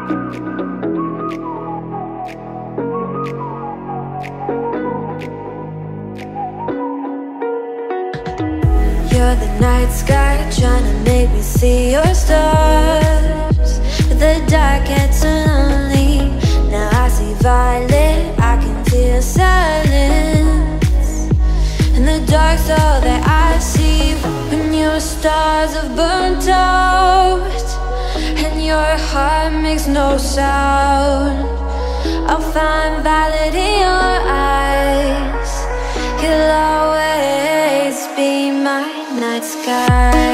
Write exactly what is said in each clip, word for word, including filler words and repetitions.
You're the night sky, trying to make me see your stars. But the dark gets so lonely. Now I see violet, I can feel silence. And the dark's all that I see. When your stars have burnt out and your heart makes no sound, I'll find violet in your eyes. You'll always be my night sky.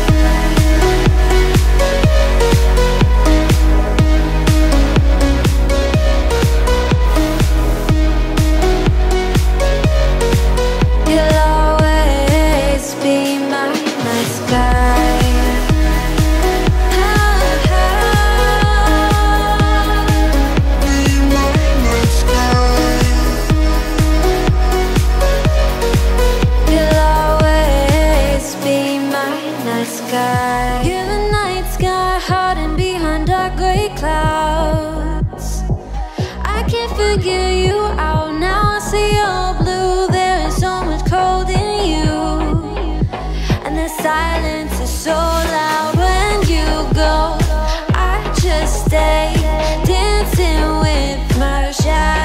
You'll always be my night sky. You're the night sky, hiding behind dark gray clouds. I can't figure you out, now I see you're blue. There is so much cold in you, and the silence is so loud when you go. I just stay dancing with my shadow.